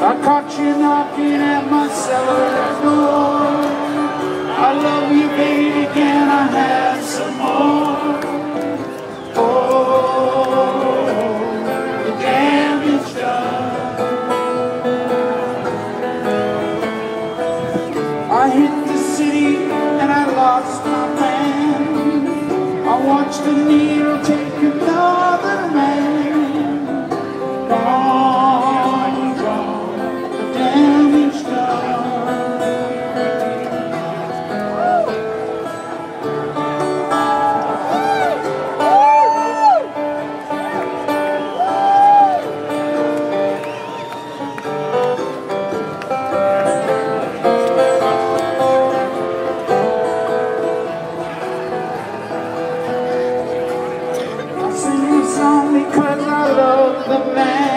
I caught you knocking at my cellar door. I love you, baby, can I have some more? Oh, the damage done. I hit the city and I lost my man. I watched the needle take another man. Gone, gone, the damage done. I sing this song because I love the man.